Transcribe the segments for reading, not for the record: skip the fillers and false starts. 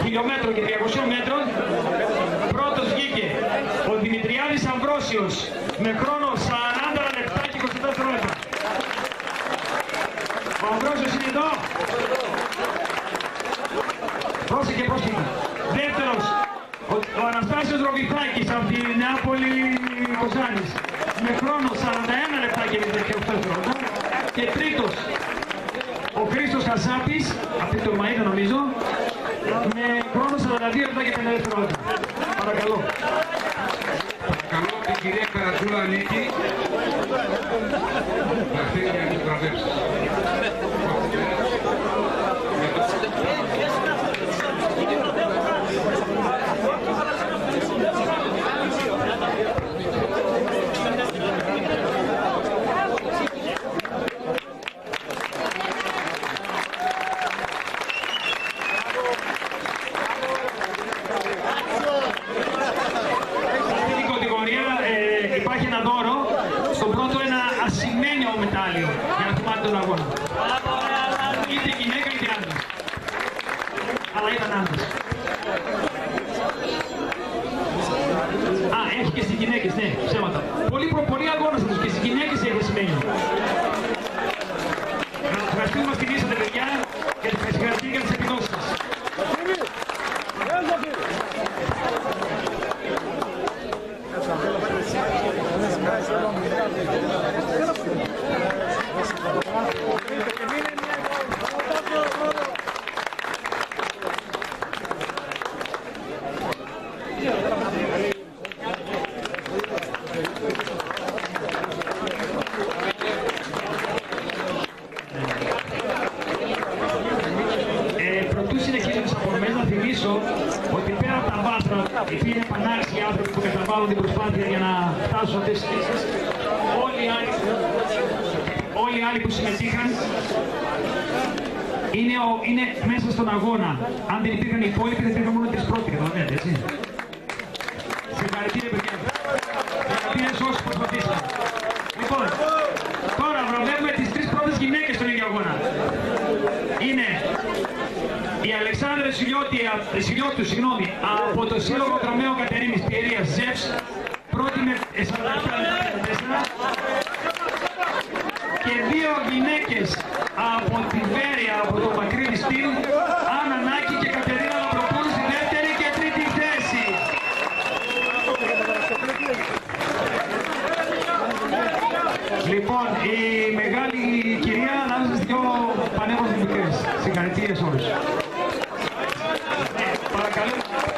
χιλιόμετρων και 200 μέτρων. Πρώτος βγήκε ο Δημητριάδης Αμβρόσιος με χρόνο 40 λεπτά και 24 δευτερόλεπτα. Ο Αμβρόσιος είναι εδώ. Πρόσεχε. Δεύτερος, ο Αναστάσιος Ροβιθάκης από τη Νεάπολη Κοζάνης με χρόνο 41 λεπτά και 18 δευτερόλεπτα. Και τρίτος, ο Χρήστος Χασάπης, από το Μαΐδα νομίζω, με χρόνο 42 λεπτά και 50 δευτερόλεπτα. Παρακαλώ. Παρακαλώ την κυρία Καρατζούλα Νίκη να φύγει για να την βραβεύσει. Υπάρχει ένα δώρο, στον πρώτο ένα ασημένιο μετάλλιο για να θυμάται τον αγώνα. Είτε γυναίκα είτε άντρας. Αλλά ήταν άντρας. Α, έχει και στις γυναίκες, ναι, ψέματα. Πολύ αγώνας αυτός και στις γυναίκες έχει ασημένιο. Να ευχαριστούμε μας τιμήσατε παιδιά και τις ευχαριστούμε για τις επιδόσεις σας. Προτού συνεχίσω τις αφορμές να θυμίσω ότι πέρα από τα βάθρα, επειδή είναι πανάξιοι άνθρωποι που καταβάλουν την προσπάθεια για να φτάσουν σε αυτές τις θέσεις, όλοι οι άλλοι που συμμετείχαν είναι μέσα στον αγώνα. Αν δεν υπήρχαν οι υπόλοιποι, δεν υπήρχαν μόνο τρεις πρώτοι, καταλαβαίνετε, έτσι. Συγχαρητήρια παιδιά. Συγχαρητήρια σε όσους προσπαθήσαν. Λοιπόν, τώρα βραβεύουμε τις τρεις πρώτες γυναίκες στον ίδιο αγώνα. Είναι η Αλεξάνδρα Σιλιώτου, από το Σύλλογο Δρομέων Κατερίνης Πιερίας ΖΕΦΣ, πρώτη με 47 και δύο γυναίκες από τη Βέρεια, από το Μακρύνη Στυλ, Άννα Νάκη και Κατερίνα Λαμπροπούλου στη δεύτερη και τρίτη θέση. Λοιπόν, η μεγάλη κυρία ανάμεσα στις δυο πανέμορφες μικρές. Συγχαρητήρια σε όλους. Παρακαλώ.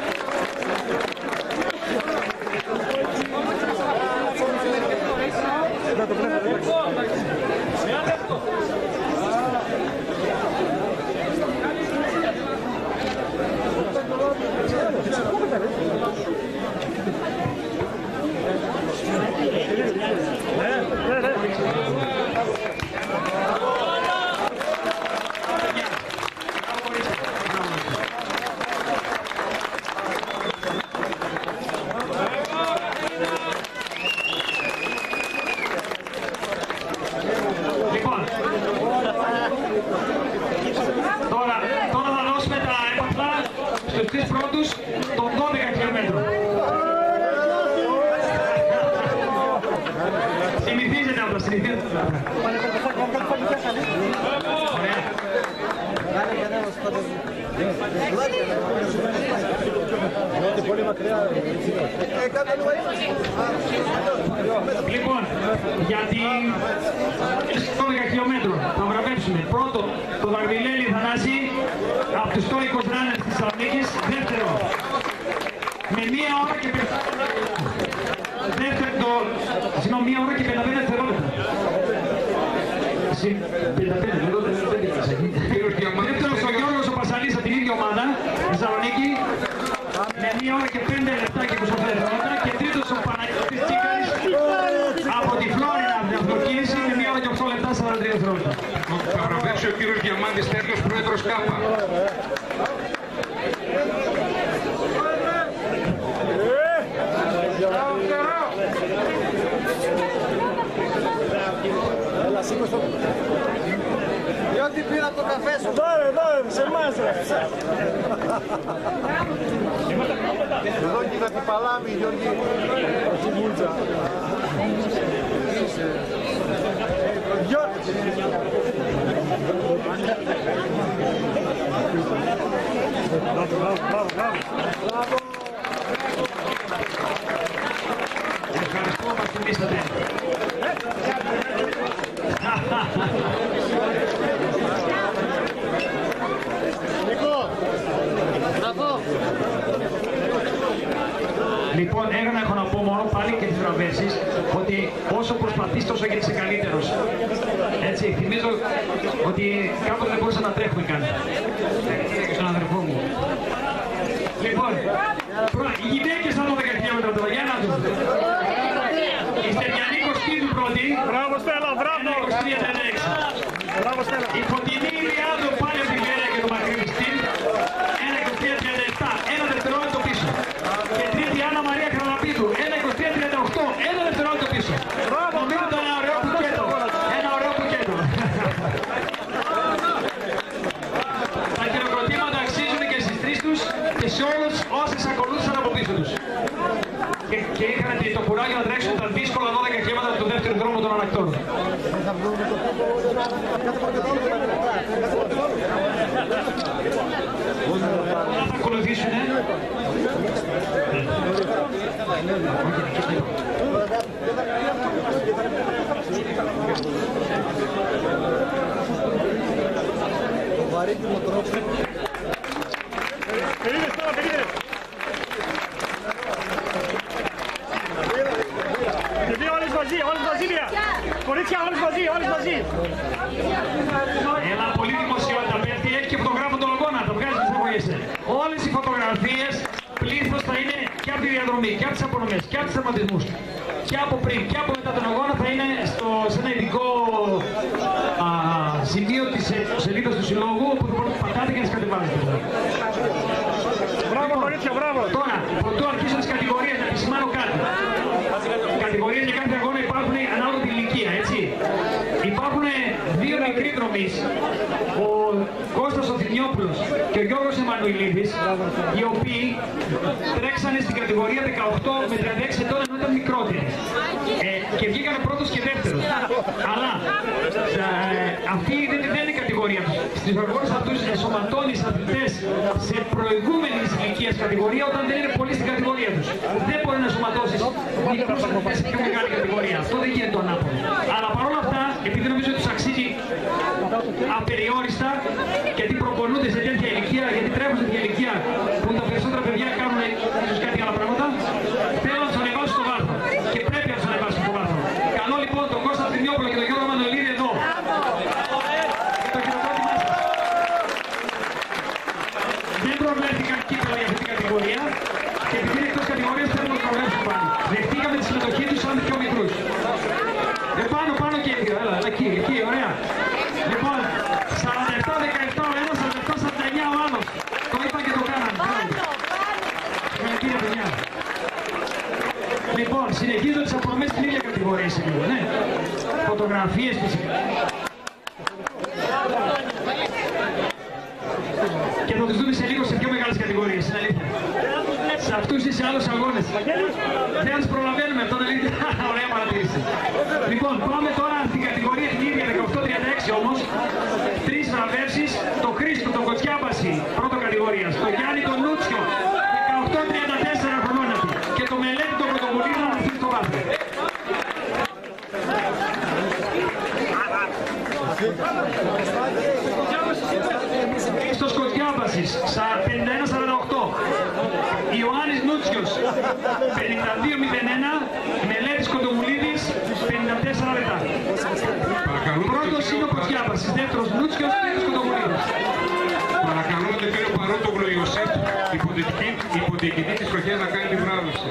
Τώρα θα δώσουμε τα έπαθλα στους τρεις πρώτους των 12 χιλιόμετρων. Συνηθίζεται απλά, συνηθίζεται. Ωραία. Λοιπόν, για την 12 χιλιόμετρων θα βραβεύσουμε πρώτο το Δαγδιλέλη Θανάση από τους Stoicos Runners της Θεσσαλονίκης. Δεύτερο, με 1 ώρα και 55 δευτερόλεπτα. Δεύτερος ο Γιώργος ο Πασαλής από την ίδια ομάδα στη Θεσσαλονίκη με 1 ώρα και 5 λεπτά και 25 δευτερόλεπτα. Και τρίτος ο Παναγιώτης Τσίκαρης από τη Φλόρινα από την αυτοκίνηση με 1 ώρα και 8 λεπτά 43 δευτερόλεπτα. Θα βραβεύσει ο κύριος Διαμάντης Τέρλος, πρόεδρος ΚΑΠΑ. Διότι πήρα το καφέ σου. Δώρε, σε εμάς. Εδώ και τα παλάμη, Γιώργη. Ευχαριστώ, μας τιμήσατε. Λοιπόν, να έχω να πω μόνο πάλι και τις βραβεύσεις ότι όσο προσπαθείς τόσο και είσαι καλύτερος. Έτσι, θυμίζω ότι κάποτε δεν μπορούσα να τρέχουμε καν. Και στον αδερφό μου. Λοιπόν, οι γυναίκες θα 12 χιλιόμετρα τώρα, για να δούμε. Η Στεριανή Κωστίδου πρώτη. Μπράβο Στέλλα, μπράβο! 23-36. Μπράβο Στέλλα. Η Φωτεινή Ιλιάδου πάλι από την Βέρεια και το Μακρύβιστην. 1-23-37. Ένα δευτερόλεπτο πίσω. Και τρίτη Άννα Μαρία Κραναπίδου. 1-23-38. Ένα δευτερόλεπτο πίσω. Νομίζω ήταν ένα ωραίο πουκέτο. Ένα ωραίο πουκέτο. Τα χειροκροτήματα αξίζουν και στις τρεις τους και σε όλους όσες ακολούθησαν από πίσω τους. Και είχαν το κουράγιο να τρέξουν τα δύσκολα 12 χιλιόμετρα του δεύτερου δρόμου των ανακτών. Όλα θα ακολουθήσουν, Περίμενε Στέλλα, περίμενε. Και δύο όλες μαζί, Λία. Κορίτσια, όλες μαζί. Ένα πολύ δημοσιότητα πέφτει, έχει και φωτογράφο τον αγώνα, το βγάζει που φοβοίεσαι. Όλες οι φωτογραφίες πλήθος θα είναι και από τη διαδρομή, και από τις απονομές, και από τους τερματισμούς. Και από πριν, και από μετά τον αγώνα θα είναι σε ένα ειδικό σημείο της σελίδας του συλλόγου που θα πατάτε και να σκατεβάζετε. Μπράβο κορίτσια, μπράβο. Τώρα, πρωτού αρχίσω τις κατηγορίες, να επισημάνω κάτι. Οι κατηγορίες για κάθε αγώνα υπάρχουν ανάλογα την ηλικία, έτσι. Υπάρχουν δύο μικροί δρομείς, ο Κώστας ο Θηνιόπουλος και ο Γιώργος Εμμανουηλίδης, οι οποίοι τρέξανε στην κατηγορία 18 με 36 ετών ενώ ήταν μικρότεροι. Και βγήκανε πρώτος και δεύτερος. Αλλά αυτή δεν είναι η κατηγορία τους. Στις αγώνες αυτούς ενσωματώνεις αθλητές σε προηγούμενης ηλικίας κατηγορία όταν δεν είναι πολύ στην κατηγορία τους. Δεν μπορεί να ενσωματώσεις μικρούς αθλητές σε πιο μεγάλη κατηγορία. Αυτό δεν γίνεται το ανάποδο. Αλλά παρόλα αυτά, επειδή νομίζω ότι τους αξίζει απεριόριστα, γιατί προπονούνται σε τέτοια ηλικία, γιατί τρέχουν σε τέτοια ηλικία που τα περισσότερα παιδιά κάνουν ίσως κάτι άλλα πράγματα, θέλω να τους ανεβάσουν στο βάθρο. Και πρέπει να τους ανεβάσουν στο βάθρο. Καλό λοιπόν τον Κώστα Θηνιόπουλο και τον Γιώργο Εμμανουηλίδη εδώ. Το χειροκρότημά σας. Δεν προβλέφθηκαν κύπελα για αυτή την κατηγορία και επειδή είναι εκτός κατηγορίας θέλουμε να το προβλέψουμε πάλι. Δεχτήκαμε τη συμμετοχή τους σαν πιο μικρούς. Πάνω και έλα, εκεί, ωραία. Λοιπόν, 47-17 ο ένας, 47-49 ο άλλος. Το είπαν και το κάναν. Συγχαρητήρια παιδιά. Λοιπόν, συνεχίζω τις απονομές στην ίδια κατηγορία σε λίγο, ναι. Φωτογραφίες φυσικά. Και θα τους δούμε σε λίγο σε πιο μεγάλες κατηγορίες, είναι αλήθεια. Σε αυτούς ή σε άλλους αγώνες. Δεν τους προλαβαίνουμε, αυτό είναι αλήθεια. Ωραία παρατήρηση. Λοιπόν, πάμε τώρα στην κατηγορία την ίδια 18-36 όμως. Τρεις βραβεύσεις. Το Χρήστο, τον Κοτσιάμπαση, πρώτο κατηγορίας. Το Γιάννη, τον Νούτσιο, 18-34 χρονών αυτή. Και το Μελέτη, τον Πρωτοβουλίδα, να αφήσει το βάθρο. Χρήστος Κοτσιάμπασης, 51-48. Ιωάννης Νούτσιος, 52-01. Μελέτης Κοντομουλίδης, 54 λεπτά. Πρώτος είναι ο Κοτσιάμπασης, δεύτερος Νούτσιος, τρίτος Κοντομουλίδης. Παρακαλώ τον κύριο Παρότογλου Ιωσήφ, υποδιοικητή της Προχές, να κάνει τη βράβευση.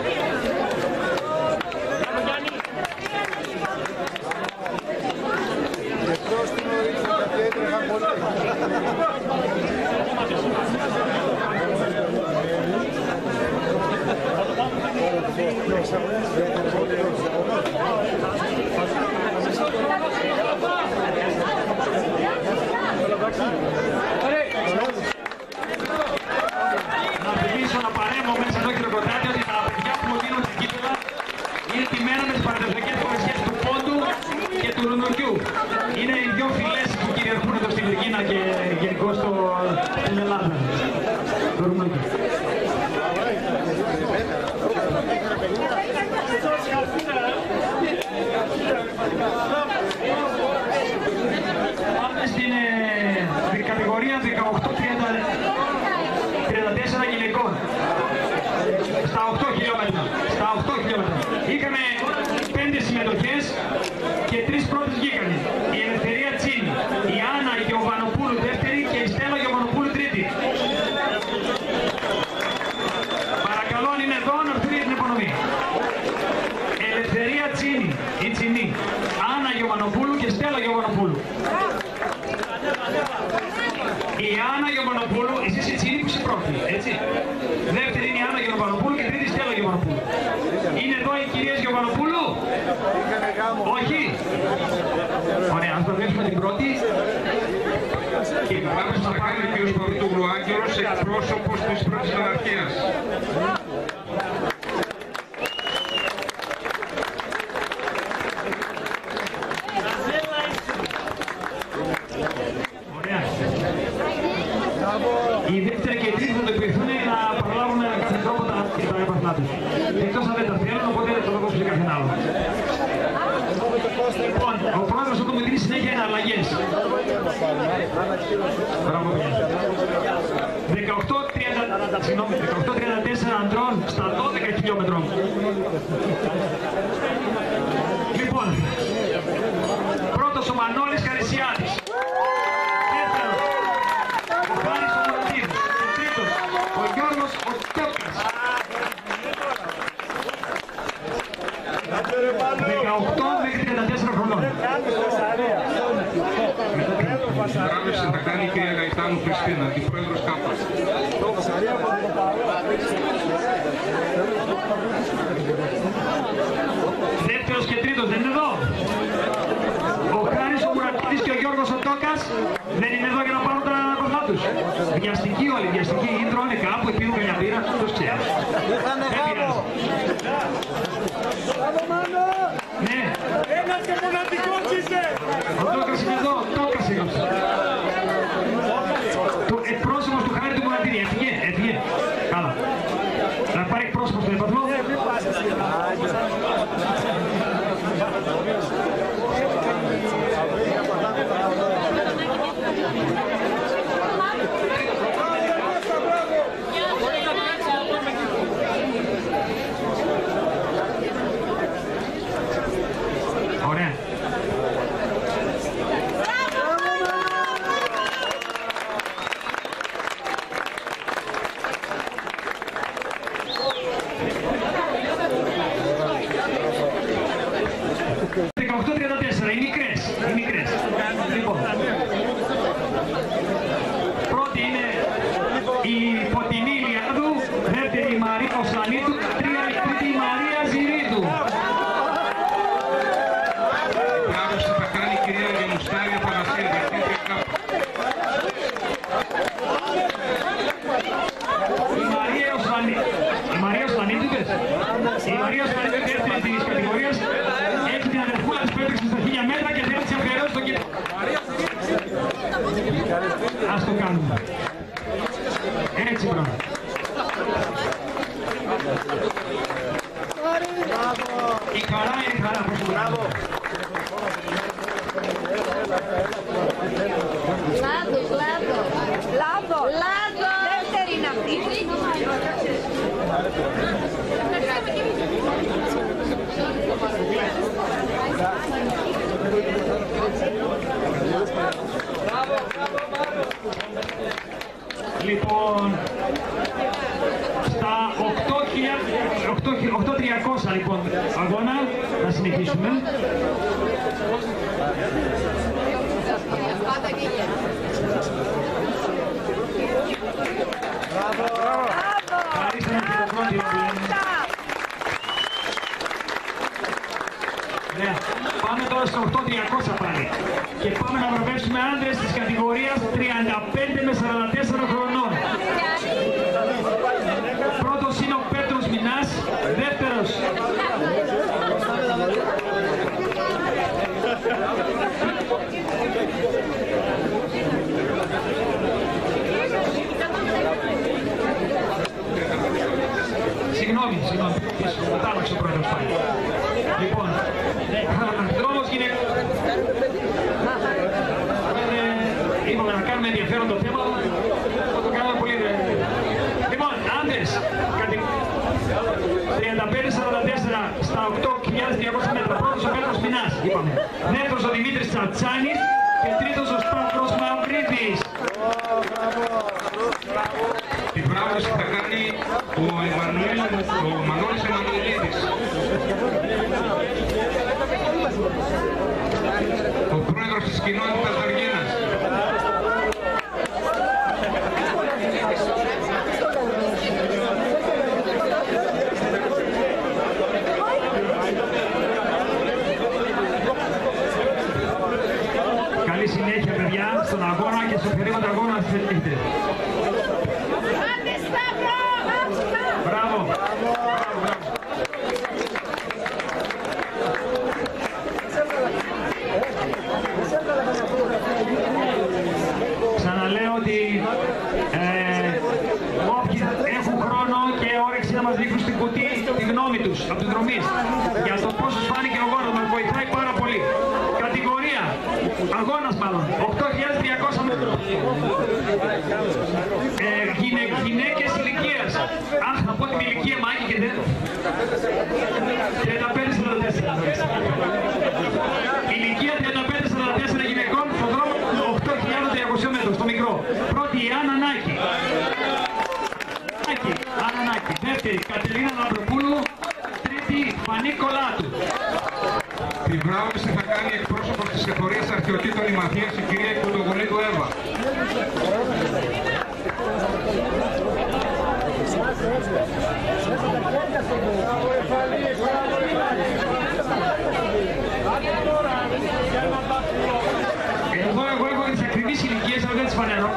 Μπορούμε εκεί. Πάμε στην κατηγορία 18-34 γυναικών. Στα 8 χιλιόμετρα. Στα 8 χιλιόμετρα. Είχαμε 5 συμμετοχές και 3 πρώτες βγήκανε. Η Ελευθερία Τσίνη, η Άννα Γιωβανοπούλου δεύτερη και η Στέλλα Γιωβανοπούλου τρίτη. Παρακαλώ αν είναι εδώ να έρθουν για την υπονομή. Ελευθερία Τσίνη, η Τσινή, Άννα Γιωβανοπούλου και Στέλλα Γιωβανοπούλου. Η Άννα Γιωβανοπούλου, εσείς η Τσίνη που είσαι πρώτη, έτσι. Δεύτερη είναι η Άννα Γιωβανοπούλου και τρίτη Στέλλα Γιωβανοπούλου. Είναι εδώ οι κυρίες Γιωβανοπούλου? Όχι. Ωραία, ας παραδείξουμε την πρώτη. Και πάμε να κάνει ο κ. Παπαδόπουλου Άγγελος, εκπρόσωπος της πρώτης μοναρχίας. Ωραία. Η δεύτερη και η τρίτη θα το επιθούν να προλάβουν με κάθε τρόπο τα έπαθλά τους. Εκτός αν δεν τα θέλουν, οπότε θα το δώσουν σε κάποιον άλλο. Λοιπόν, ο πρόεδρος του Κομιτή συνέχεια είναι αλλαγές. Μπράβο, παιδιά. 18-34 αντρών στα 12 χιλιόμετρων. Λοιπόν, πρώτος ο Μανώλης Χαρισιάδης. Δεύτερος, ο Χάρης ο Μαρτίνος. Και τρίτος, ο Γιώργος ο Τόκας. 18 μέχρι 34 χρονών. Τράβευση θα κάνει η κυρία Γαϊτάνου Χριστίνα, αντιπρόεδρος ΚΑΠΑ. Δεύτερος και τρίτος δεν είναι εδώ. Ο Χάρης ο Μουρατίδης και ο Γιώργος ο Τόκας δεν είναι εδώ για να πάρουν τα κομμάτια τους. Βιαστικοί όλοι, βιαστικοί ή τρώνε κάπου, πίνουν καμιά μπύρα, τους ξέρουν. Δεν πειράζει. Ναι. Ένας και μοναδικός είσαι! Ο Τόκας είναι εδώ, Τόκας είναι εδώ. Το εκπρόσωπος του Χάρη του Μουρατίδη, έφυγε. Καλά. Να πάρει εκπρόσωπος του έπαθλο. Ωραία. Οι μικρές. Λοιπόν, πρώτη είναι η Φωτεινή Ηλιάδου, δεύτερη η Μαρία Οσανίτου, τρίτη η Μαρία Ζηρίδου. Τράβευση θα κάνει η κυρία Γεμουστάρη Αθανασίου, διευθύντρια ΚΑΠΑ. Η Μαρία Οσανίτου, η Μαρία Οσανίτου δεύτερη της κατηγορίας, έχει την αδερφούλα της που έτρεξε στα 1000 μέτρα και θέλει να της αφιερώσει στο κύπρο. Ας το κάνουμε. Έτσι μπράβο. Η χαρά είναι χαρά. Μπράβο. Λάδο. Δεύτερη είναι αυτή. Λοιπόν, στα 8.300 λοιπόν αγώνα θα συνεχίσουμε. Χαρίσαμε και το πρώτο που λέμε. Ωραία. Πάμε τώρα στο 8.300 πάλι. Και πάμε να βραβεύσουμε άντρες της κατηγορίας 35 με 44 χρονών. Πρώτος είναι ο Πέτρος Μινάς, δεύτερος Συγγνώμη, μετάλλαξε ο πρόεδρος πάλι. Λοιπόν, δρόμος γυναικών. Είπαμε να κάνουμε ενδιαφέρον το θέμα, θα το κάνουμε πολύ. Λοιπόν, άντρες, 35-44 στα 8.200 μέτρα. Πρώτος ο Πέτρος Μινάς, είπαμε. Δεύτερος ο Δημήτρης Τσατσάνης και τρίτος ο Σταύρος Μαυρίδης. Την πράγματι θα κάνει ο Μανώλης Εμμανουηλίδης. Ο πρόεδρος της κοινότητας Δαργίνας. Καλή συνέχεια, παιδιά, στον αγώνα και στο οποιοδήποτε αγώνα θέλετε. Μπράβο. Ξαναλέω ότι όποιοι έχουν χρόνο και όρεξη να μας δείχνουν στην κουτί τη γνώμη τους από τους δρομείς για το πώς τους φάνηκε ο αγώνας, μας βοηθάει πάρα πολύ. Κατηγορία, αγώνας μάλλον, 8.200 μέτρα. Γυναίκες ηλικίας. Αχ, να πω την ηλικία Μάκη και δεν. 35-44. Ηλικία 35-44 γυναικών στον δρόμο 8.200 μέτρων, στο μικρό. Πρώτη η Άννα Νάκη. Άννα Νάκη. Δεύτερη Κατερίνα Λαμπροπούλου. Τρίτη Φανή Κολάτου. Την βράβευση θα κάνει εκπρόσωπος της εφορίας αρχαιοτήτων Ημαθίας, η κυρία Κουντογονίδου Εύα. Εγώ έχω τις ακριβείς ηλικίες, αλλά δεν τις φανερώ.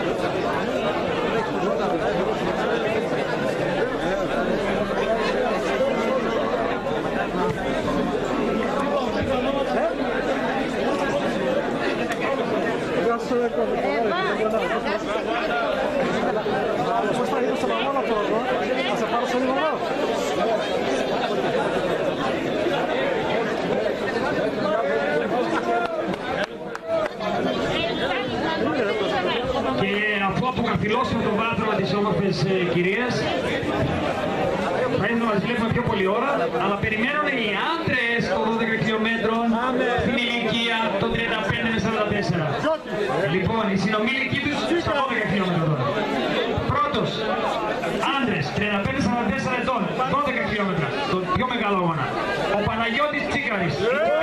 Πώς θα γίνω στον αγώνα πρώτο, θα σε πάρω σε λίγο νέο. Και αφού αποκαθιλώσουμε τον βάτρο της όμορφες κυρίας, θα ήθελα να μας βλέπουμε πιο πολλή ώρα, αλλά περιμένουν οι άντρες των 12 χιλιόμετρων στην ηλικία των 35 με 44. Λοιπόν, οι συνομήλικοι τους στα 12 χιλιόμετρα τώρα. Πρώτος, άντρες 35-44 ετών, 12 χιλιόμετρα, το πιο μεγάλο αγώνα. Ο Παναγιώτης Τσίκαρης.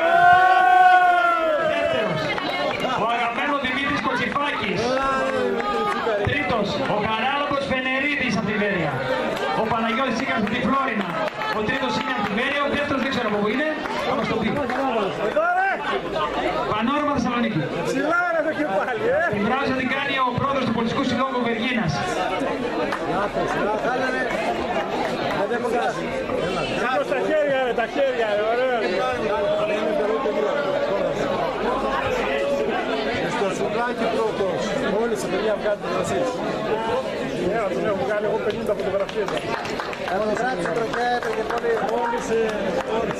Δεύτερος, ο αγαπημένος Δημήτρης Κοτσιφάκης. Τρίτος, ο Καράλαμπος Φενερίδης από τη Βέρεια. Ο Παναγιώτης Τσίκαρης από τη Φλόρινα. Ο τρίτος είναι από τη Βέρεια, ο δεύτερος δεν ξέρω από πού είναι, θα μας το πει. Πανόραμα Θεσσαλονίκη. Την βράζα την κάνει ο πρόεδρος του Πολιτικού Συλλόγου Βεργίνας. Τα χέρια, τα χέρια, ωραία. Στο σουβλάκι πρώτος. Μόλις η παιδιά βγάλει το εσείς. Ένα τον έχω κάνει εγώ 50 φωτογραφίες. Κάτσε προκέτε και πολύ. Μόλις.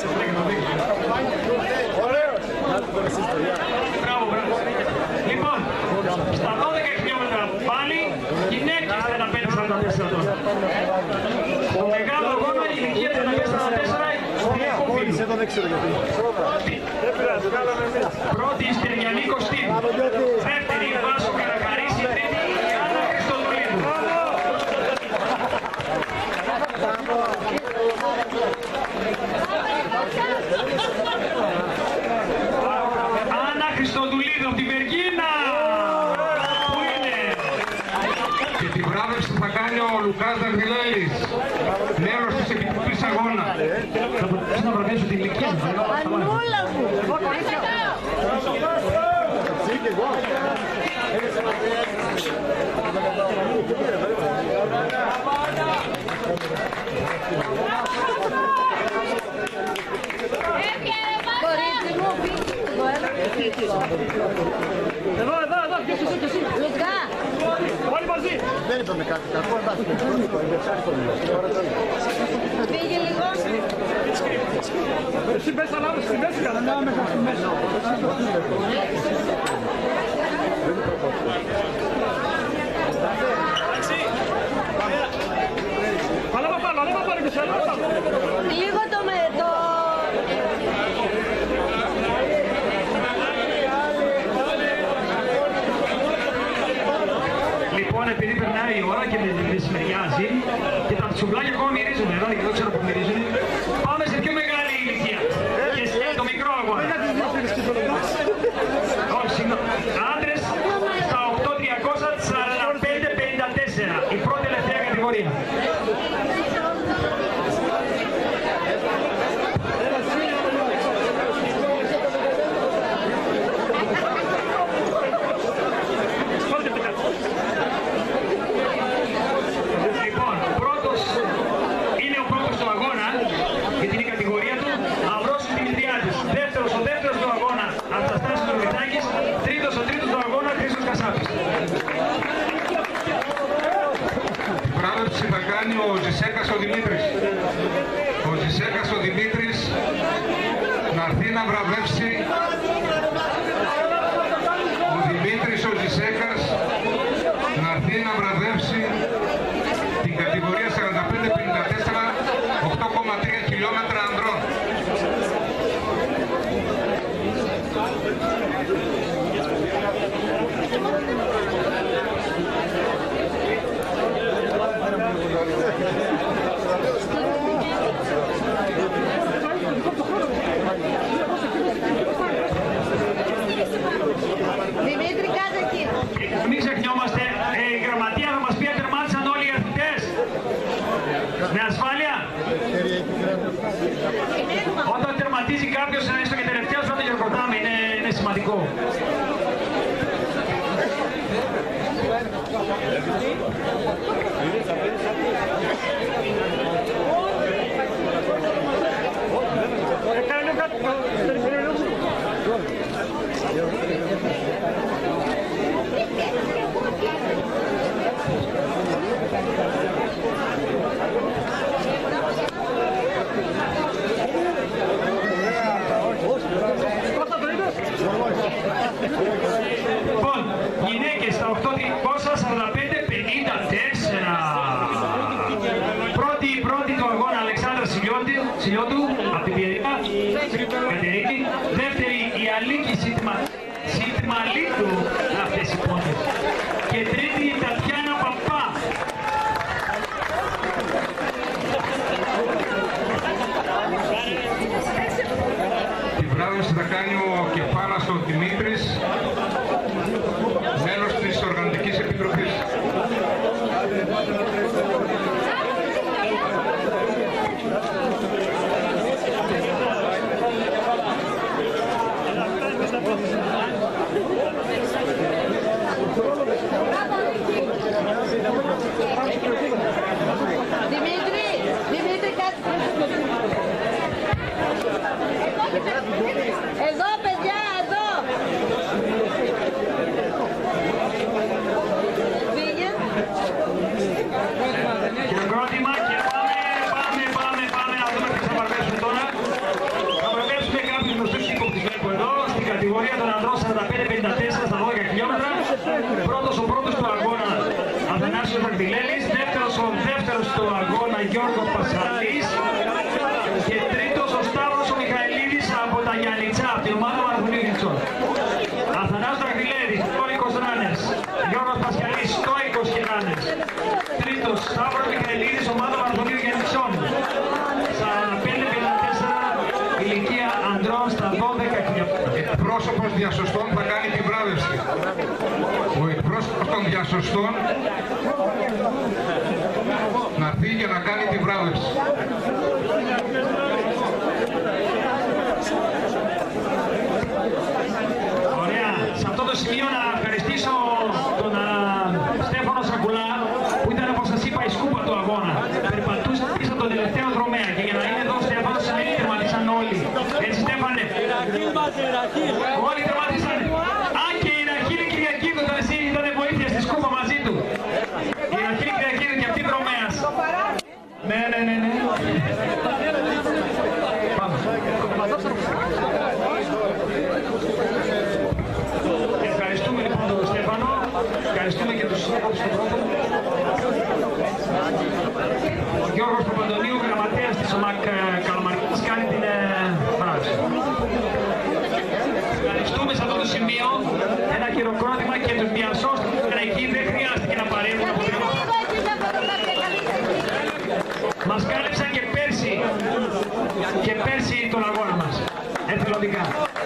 Ωραίος. Μπράβο, μπράβο. Λοιπόν, στα 12 χιλιόμετρα πάλι, γυναίκες 35-44 τώρα. Ο μεγάλο αγώνα, η ηλικία 35-44, Μόλις εδώ δεν ξέρω γιατί. πρώτη η Στεριανή Κωστίν, δεύτερη η Βάσο Καρακαρίση, τρίτη η Άννα Χριστοδουλίδου. Άννα Χριστοδουλίδου από τη Βεργίνα. Πού είναι? Και την βράβευση θα κάνει ο Λουκάς Δαρδιλέλης, μέλος της Επιτροπής Αγώνα. Θα μπορούσα να βραβεύσω την ηλικία μου. Ανούλα μου. Κορίτσι μου, Εδώ, ποιος εσύ, ποιος εσύ. Λουκά. Όλοι μαζί. με κάτι κακό, εντάξει, Πήγε λίγο. Εσύ μπες ανάμεσα στη μέση, ανάμεσα στη μέση. Ανέβα πάνω και σε ανέβα πάνω. Λίγο το Λοιπόν, επειδή περνάει η ώρα και μεσημεριάζει και τα τσουβλάκια ακόμα μυρίζουν εδώ, δεν ξέρω που μυρίζουν, πάμε σε πιο μεγάλη ηλικία και το μικρό αγώνα. Όχι, συγγνώμη. Άντρες στα 8.345-54, η πρώτη τελευταία κατηγορία. Θα κάνει ο Ζησέκας ο Δημήτρης. Ο Ζησέκας ο Δημήτρης να έρθει να βραβεύσει. Ο Δημήτρης ο Ζησέκας να έρθει να βραβεύσει την κατηγορία 45-54, 8,3 χιλιόμετρα ανδρών. Δημήτρη, κάτω εκεί. Μην ξεχνιόμαστε, η γραμματεία θα μας πει αν τερμάτισαν όλοι οι αθλητές. Με ασφάλεια. Όταν τερματίζει κάποιος έστω και τελευταίος, όταν γεροκροτάμε, είναι σημαντικό. Λοιπόν, γυναίκες στα 8.45-54. Πρώτη του αγώνα Αλεξάνδρα Σιλιώτου από την Πιερικά, Κατερίνη. Δεύτερη η Αλίκη Σιτμαλίτου, αυτές οι πόντες. Και τρίτη η Τατιάνα Παπά. Την βράδυση θα κάνει ο Κεφάλας ο Δημήτρης, μέλος της Οργανωτικής Επιτροπής. Δημήτρη, κάτω. Εδώ, παιδιά, εδώ. Φύγε. Χειροκρότημα και πάμε να δούμε τι θα παρβεύσουμε τώρα. Θα παρβεύσουμε κάποιους γνωστούς σύγκοπους που βλέπω εδώ, στην κατηγορία των ανδρών 45-54 στα 12 χιλιόμετρα. Ο πρώτος του αγώνα Αθανάσιος Δακτυλέλης, δεύτερος του αγώνα Γιώργος Πασχαλής και τρίτος ο Σταύρος ο Μιχαηλίδης από τα Γιαννιτσά, από την ομάδα Μαραθωνίου Γιαννιτσών. Αθανάσιος Δακτυλέλης, στόικος ράνερς. Γιώργος Πασχαλής, στόικος και ράνερς. Τρίτος, Σταύρος Μιχαηλίδης, ομάδα Μαραθωνίου Γιαννιτσών. 45-54, ηλικία ανδρών στα 12 χιλιόμετρα. Εκπρόσωπος διασωστών θα κάνει την βράβευση. Ο εκπρόσωπος των διασωστών να φύγει για να κάνει την βράβευση. Ωραία. Σε αυτό το σημείο να ευχαριστήσω τον Στέφανο Σακουλά που ήταν, όπως σας είπα, η σκούπα του αγώνα. Περπατούσε πίσω τον τελευταίο δρομέα και για να είναι εδώ ο Στέφανος σημαίνει τερματίσαν όλοι. Έτσι, Στέφανε. Όλοι τερματίσανε. Α, και η Ραχίλη Κυριακίδου ήταν βοήθεια στη σκούπα μαζί του. Η Ναι. Πάμε. Ευχαριστούμε λοιπόν τον Στέφανο, ευχαριστούμε και τους συνέχους του πρώτου. Ο Γιώργος Παπαντονίου, γραμματέας της ΟΜΑΚ Καλαμαρκής, κάνει την πράξη. Ευχαριστούμε σε αυτό το σημείο ένα χειροκρότημα και τους διασώστες εκεί δεν χρειάστηκε να παρέμβουν από θέμα. Μας κάλυψαν και πέρσι τον αγώνα μας, εθελοντικά.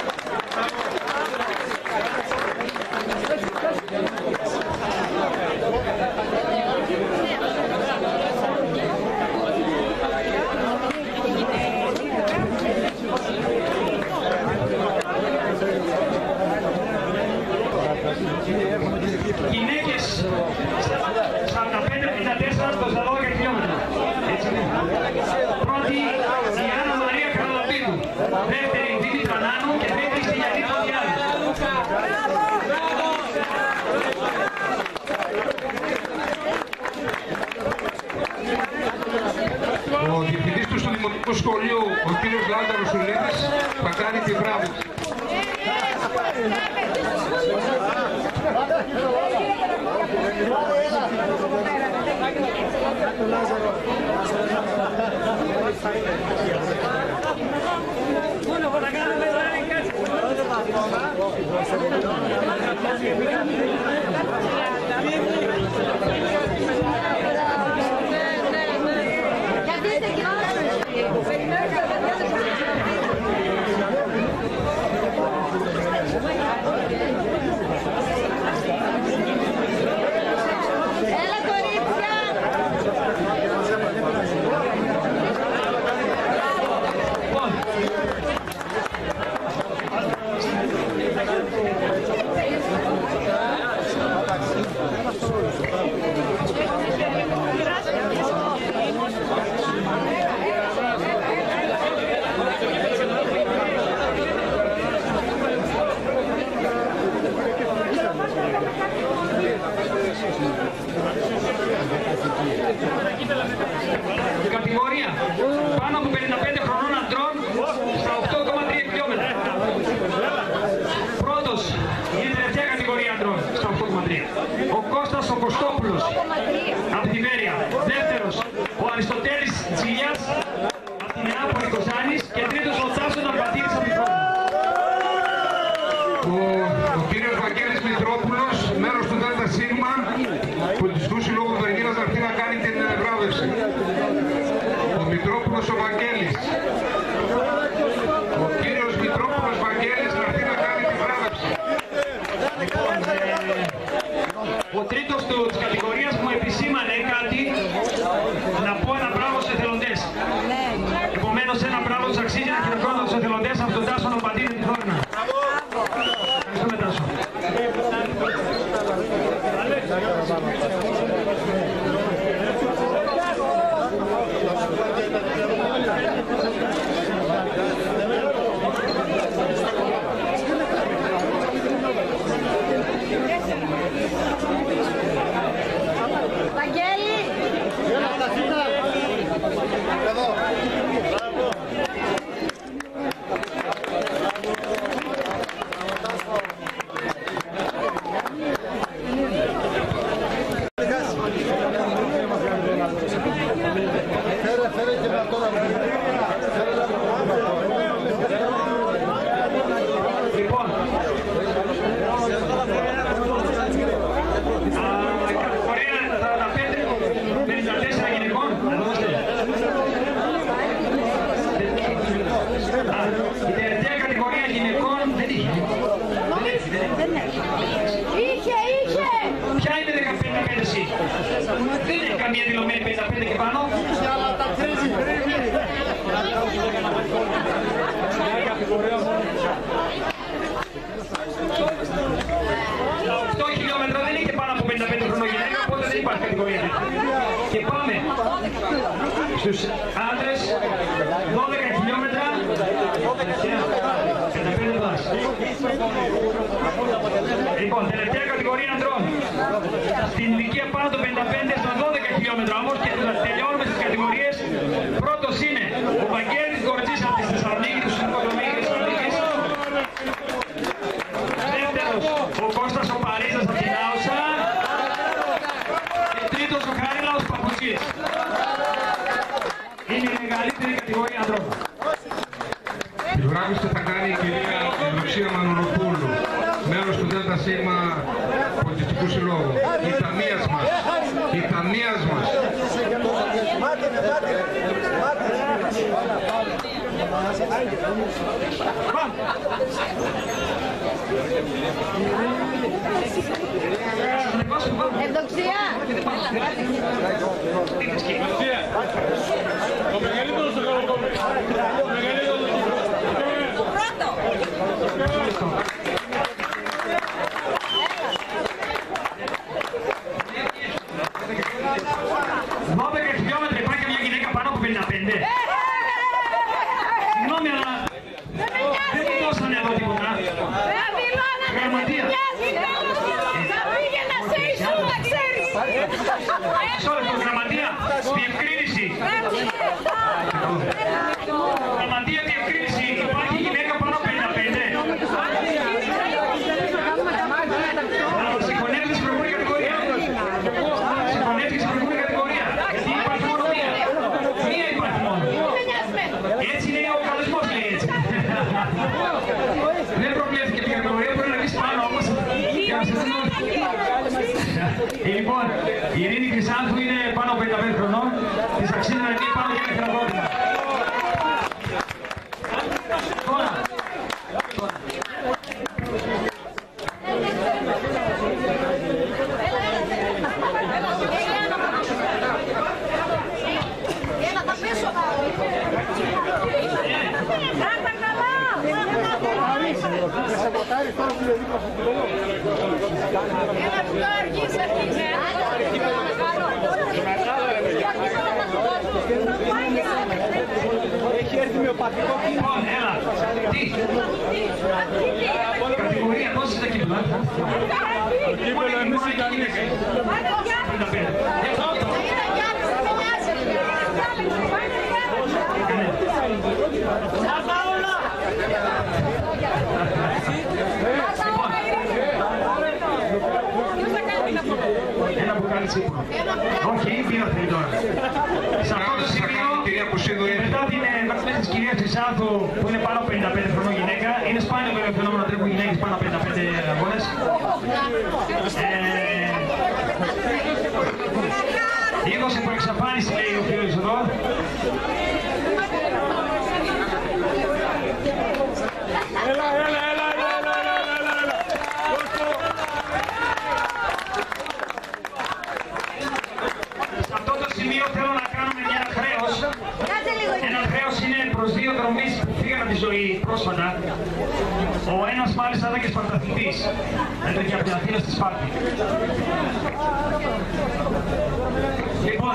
Γυναίκες 45-54 στο 12 χιλιόμετρα. Έτσι είναι. Πρώτη η Άννα Μαρία Καραλαμπίδου. Δεύτερη η Δήμητρα Νάνου και τρίτη η Γιάννη Τοντιάδη. Ο διευθυντής του στο Δημοτικό Σχολείο, ο κύριος Λάζαρος Σουλίδης, θα κάνει τη μπράβο. Έλα κορίτσια! Κατηγορία πάνω από 55 χρονών αντρών στα 8,3 χιλιόμετρα. Πρώτος είναι η τελευταία κατηγορία αντρών στα 8,3. Ο Κώστας ο Κωστόπουλος από τη Βέρεια. Δεύτερος ο Αριστοτέλης Τζιλιάς από την Νεάπολη Κοζάνης. Και τρίτος ο Τάσος Ναμπατήρης από τη Φρόντο. Ο κύριος Βαγγέλης Μητρόπουλος, μέρος του ΔΣ Πολιτιστικού Συλλόγου Βεργίνας, θα έρθει να κάνει την βράβευση. Ο Μητρόπουλος ο Βαγγέλης. Ο κύριος Μητρόπουλος Βαγγέλης θα έρθει να κάνει την βράβευση. Λοιπόν, ο τρίτος της κατηγορίας μου επισήμανε κάτι, να πω ένα μπράβο στους εθελοντές. Επομένως ένα μπράβο τους αξίζει να χειροκρότημα στους εθελοντές από τον Τάσο Ναμπατήρη τη Θόρυνα. Ευχαριστούμε Τάσο. Βαγγέλη! Λοιπόν, κατηγορία 45-54 γυναικών. Η τελευταία κατηγορία γυναικών δεν είχε. Είχε! Ποια είναι 15-5 εσύ? Δεν έχει καμία δηλωμένη 55 και πάνω. Τα 8 χιλιόμετρα δεν είχε πάνω από 55 χρονών γυναίκα, οπότε δεν υπάρχει κατηγορία. Και πάμε στους άντρες, 12 χιλιόμετρα, 55 πλάς. Λοιπόν, τελευταία κατηγορία αντρών. Στην ηλικία πάνω των 55 στα 12 χιλιόμετρα όμως και τελειώνουμε στις κατηγορίες. Πρώτος είναι ο Βαγγέλης Γκορτζής από τη Θεσσαλονίκη, του Συνδικοδομίου της Θεσσαλονίκης. Δεύτερος ο Κώστας ο Παρίζας από την Άουσα. Και τρίτος ο Χαρίλαος Παπουτσής. Είναι η μεγαλύτερη κατηγορία ανθρώπων. Τη βράβευση θα κάνει η κυρία Ευδοξία Μανολοπούλου, μέλος του ΔΣ Πολιτιστικού Συλλόγου. Η ταμείας μας. Η ταμείας μας. Ευδοξία. Ο μεγαλύτερος ο Καλοκόμης. Ο μεγαλύτερος. Πρώτο. 12 χιλιόμετρα υπάρχει μια γυναίκα πάνω από 55. Συγγνώμη, αλλά δεν μου δώσανε εδώ τίποτα. Γραμματεία. Θα πήγαινα σε ίσο να ξέρεις. Σόλεπτο, γραμματεία, διευκρίνηση. Γραμματεία, διευκρίνηση. Υπάρχει γυναίκα πάνω από 55. Συγχωνεύεται στην προηγούμενη κατηγορία. Συγχωνεύεται στην προηγούμενη κατηγορία. Γιατί υπάρχει μόνο μία. Μία υπάρχει μόνο. Έτσι είναι ο κανονισμός, λέει έτσι. Δεν προβλέφθηκε την κατηγορία, μπορεί να βγεις πάνω όμως. Για να σας δω. Λοιπόν, η Ειρήνη Χρυσάνθου είναι πάνω από 55 χρονών. Της αξίζει να είναι πάνω και ένα χειροκρότημα. Τώρα. Έλα, θα πέσω. Κράτα καλά. Έλα, που το αρχίζει. Έχει έρθει με οπαδικό κίνημα. Λοιπόν, έλα. Τι. Κατηγορία, πόσες τα κύπελα. Κύπελο εμείς οι Ιταλίες. Ένα μπουκάλι σίγουρα. Όχι, πήρα θέλει τώρα. Σε αυτό το σημείο, μετά την εμβάθυνση της κυρίας Χρυσάνθου, που είναι πάνω από 55 χρονών γυναίκα, είναι σπάνιο βέβαια φαινόμενο να τρέχουν γυναίκες πάνω από 55 αγώνες. Είδωσε που εξαφάνιση, λέει ο φίλος εδώ. Έλα. Σε αυτό το σημείο θέλω να κάνουμε μια χρέος. Ένα χρέος είναι προς δύο δρομείς που φύγαν από τη ζωή πρόσφατα. Ο ένας μάλιστα ήταν και σπαρταθλητής. Έτρεχε από την Αθήνα στη Σπάρτη. Λοιπόν,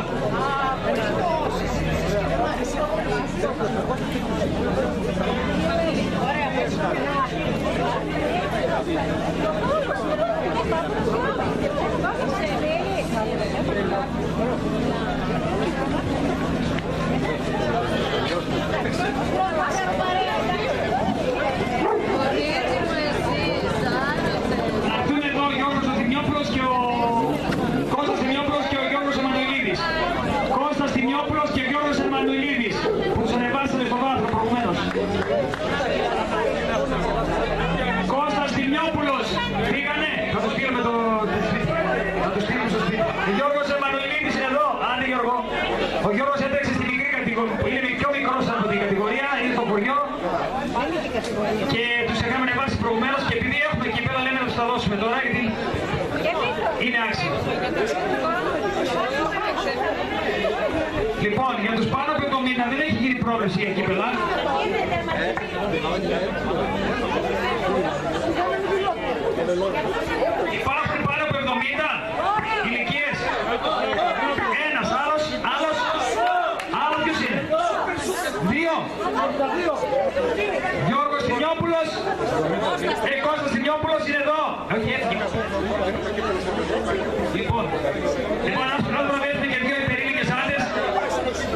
αυτούν εδώ ο Γιώργος ο Θημιόπουλος και ο Κώστας Θημιόπουλος και ο Γιώργος Εμμανουηλίδης. Κώστας Θημιόπουλος και Γιώργος Εμμανουηλίδης, που τους ανεβάσανε στο βάθρο προηγουμένως. Κώστας Θημιόπουλος, πήγανε, θα τους στείλουμε στο σπίτι. Ο Γιώργος Εμμανουηλίδης είναι εδώ, άντε Γιώργο. Ο Γιώργος έτρεξε στη μικρή κατηγορία, που είναι πιο μικρός από την κατηγορία, είναι στο χωριό. Και τους είχαμε ανεβάσει προηγουμένως και επειδή έχουμε κύπελα λέμε να τους τα δώσουμε τώρα, γιατί είναι άξιο. Λοιπόν, για τους πάνω από 70 δεν έχει γίνει πρόβλεψη για κύπελα. Υπάρχουν πάνω από 70 ηλικίες. Ένας, άλλος. Άλλος ποιος είναι? Δύο. Γιώργος Θημιόπουλος. Κώστας Θημιόπουλος είναι εδώ. Όχι, έφυγε. Λοιπόν, ένας πρώτος να έρθει και δύο υπερήλικες άντρες.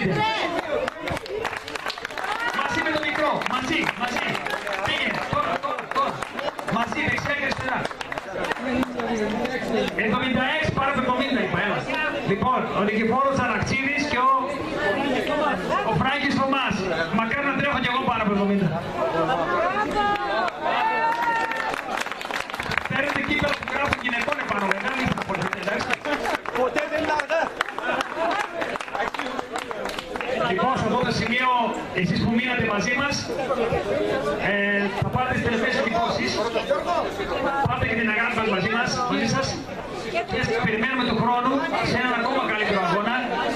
Πείτε. Μαζί με το μικρό. Μαζί. Πήγαινε. Τώρα. Μαζί, δεξιά και αριστερά. 76 πάρα από 70 είπα, έλα. Λοιπόν, ο Νικηφόρος Αναξίδης και ο Φράγκης Θωμάς. Μακάρι να τρέχω κι εγώ πάρα από 70. Παίρνετε κύπελα που γράφουν γυναικών επάνω, βέβαια, μην θα φορτείτε, εντάξει. Ποτέ δεν είναι αργά. Λοιπόν, σε αυτό το σημείο, εσείς που μείνατε μαζί μας, θα πάρετε τις τελευταίες εντυπώσεις. Πάτε και την αγάπη μας μαζί σας. Και περιμένουμε του χρόνου σε έναν ακόμα καλύτερο αγώνα.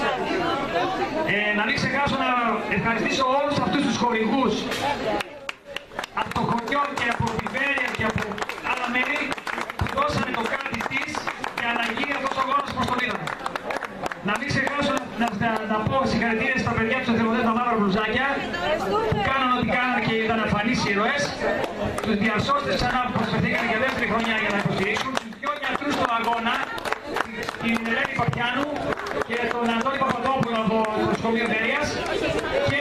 Να μην ξεχάσω να ευχαριστήσω όλους αυτούς τους χορηγούς από το χωριό και από τη Βέρεια και από άλλα μέρη που δώσανε το κάτι της για να γίνει αυτός ο αγώνας προς τον είδαμε. Να μην ξεχάσω να πω συγχαρητήρια στα παιδιά του εθελοντές με μαύρα μπλουζάκια που κάναν ό,τι κάναν και ήταν αφανείς ήρωες. Τους διασώστες ξανά που προσφερθήκαν για δεύτερη χρονιά για να υποστηρίξουν. Τους δυο γιατρούς στον αγώνα, την Ελένη Παπιάνου και τον Αντώνη Παπαδόπουλο από το Σχολείο Βέρειας. Και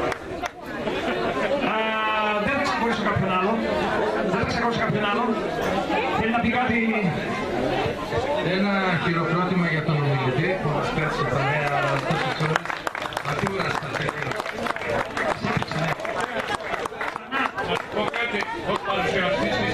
δεν θα ξεχωρίσω κάποιον άλλο. Θέλει να πει κάτι. Ένα χειροκρότημα για τον ομιλητή που μας πέτσε παρέα τόσες ώρες. Ματούρα στα τέλη. Να πω κάτι ως παρουσιαστής